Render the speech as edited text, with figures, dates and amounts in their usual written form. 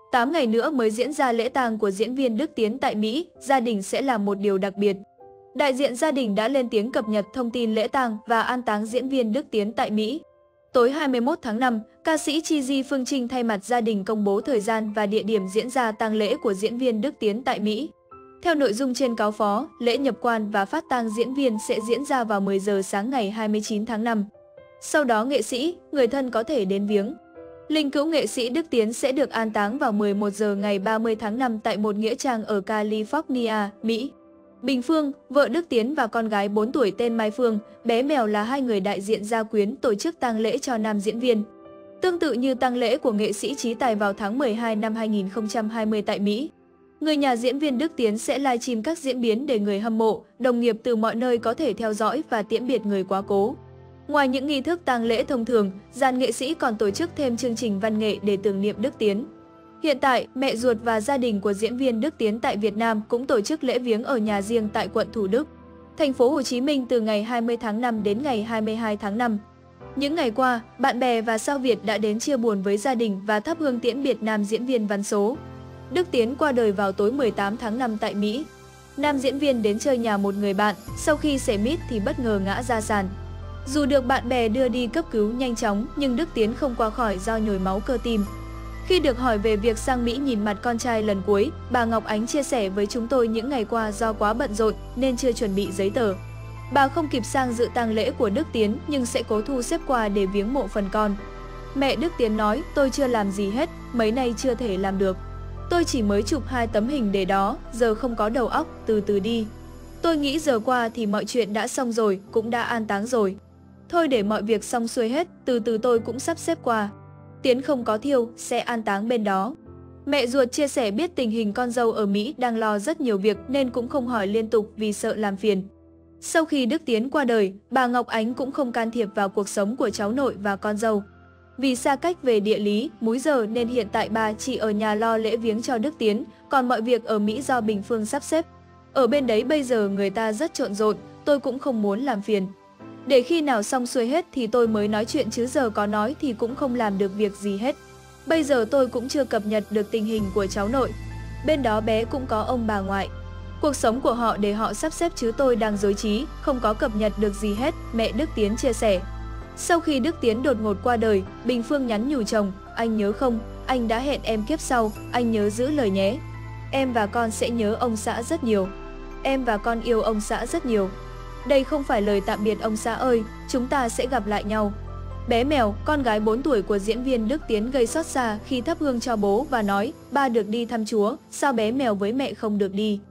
8 ngày nữa mới diễn ra lễ tang của diễn viên Đức Tiến tại Mỹ, gia đình sẽ làm một điều đặc biệt. Đại diện gia đình đã lên tiếng cập nhật thông tin lễ tang và an táng diễn viên Đức Tiến tại Mỹ. Tối 21 tháng 5, ca sĩ Chi Di Phương Trinh thay mặt gia đình công bố thời gian và địa điểm diễn ra tang lễ của diễn viên Đức Tiến tại Mỹ. Theo nội dung trên cáo phó, lễ nhập quan và phát tang diễn viên sẽ diễn ra vào 10 giờ sáng ngày 29 tháng 5. Sau đó nghệ sĩ, người thân có thể đến viếng. Linh cữu nghệ sĩ Đức Tiến sẽ được an táng vào 11 giờ ngày 30 tháng 5 tại một nghĩa trang ở California, Mỹ. Bình Phương, vợ Đức Tiến và con gái 4 tuổi tên Mai Phương, bé Mèo là hai người đại diện gia quyến tổ chức tang lễ cho nam diễn viên. Tương tự như tang lễ của nghệ sĩ Trí Tài vào tháng 12 năm 2020 tại Mỹ. Người nhà diễn viên Đức Tiến sẽ livestream các diễn biến để người hâm mộ, đồng nghiệp từ mọi nơi có thể theo dõi và tiễn biệt người quá cố. Ngoài những nghi thức tang lễ thông thường, dàn nghệ sĩ còn tổ chức thêm chương trình văn nghệ để tưởng niệm Đức Tiến. Hiện tại, mẹ ruột và gia đình của diễn viên Đức Tiến tại Việt Nam cũng tổ chức lễ viếng ở nhà riêng tại quận Thủ Đức, thành phố Hồ Chí Minh từ ngày 20 tháng 5 đến ngày 22 tháng 5. Những ngày qua, bạn bè và sao Việt đã đến chia buồn với gia đình và thắp hương tiễn biệt nam diễn viên Văn Số. Đức Tiến qua đời vào tối 18 tháng 5 tại Mỹ. Nam diễn viên đến chơi nhà một người bạn, sau khi xẻ mít thì bất ngờ ngã ra sàn. Dù được bạn bè đưa đi cấp cứu nhanh chóng, nhưng Đức Tiến không qua khỏi do nhồi máu cơ tim. Khi được hỏi về việc sang Mỹ nhìn mặt con trai lần cuối, bà Ngọc Ánh chia sẻ với chúng tôi những ngày qua do quá bận rộn nên chưa chuẩn bị giấy tờ. Bà không kịp sang dự tang lễ của Đức Tiến nhưng sẽ cố thu xếp quà để viếng mộ phần con. Mẹ Đức Tiến nói, tôi chưa làm gì hết, mấy nay chưa thể làm được. Tôi chỉ mới chụp 2 tấm hình để đó, giờ không có đầu óc, từ từ đi. Tôi nghĩ giờ qua thì mọi chuyện đã xong rồi, cũng đã an táng rồi. Thôi để mọi việc xong xuôi hết, từ từ tôi cũng sắp xếp qua. Tiến không có thiêu, sẽ an táng bên đó. Mẹ ruột chia sẻ biết tình hình con dâu ở Mỹ đang lo rất nhiều việc nên cũng không hỏi liên tục vì sợ làm phiền. Sau khi Đức Tiến qua đời, bà Ngọc Ánh cũng không can thiệp vào cuộc sống của cháu nội và con dâu. Vì xa cách về địa lý, múi giờ nên hiện tại bà chỉ ở nhà lo lễ viếng cho Đức Tiến, còn mọi việc ở Mỹ do Bình Phương sắp xếp. Ở bên đấy bây giờ người ta rất trộn rộn, tôi cũng không muốn làm phiền. Để khi nào xong xuôi hết thì tôi mới nói chuyện chứ giờ có nói thì cũng không làm được việc gì hết. Bây giờ tôi cũng chưa cập nhật được tình hình của cháu nội. Bên đó bé cũng có ông bà ngoại. Cuộc sống của họ để họ sắp xếp chứ tôi đang rối trí, không có cập nhật được gì hết, mẹ Đức Tiến chia sẻ. Sau khi Đức Tiến đột ngột qua đời, Bình Phương nhắn nhủ chồng, anh nhớ không, anh đã hẹn em kiếp sau, anh nhớ giữ lời nhé. Em và con sẽ nhớ ông xã rất nhiều. Em và con yêu ông xã rất nhiều. Đây không phải lời tạm biệt ông xã ơi, chúng ta sẽ gặp lại nhau. Bé Mèo, con gái 4 tuổi của diễn viên Đức Tiến gây xót xa khi thắp hương cho bố và nói, ba được đi thăm Chúa, sao bé Mèo với mẹ không được đi.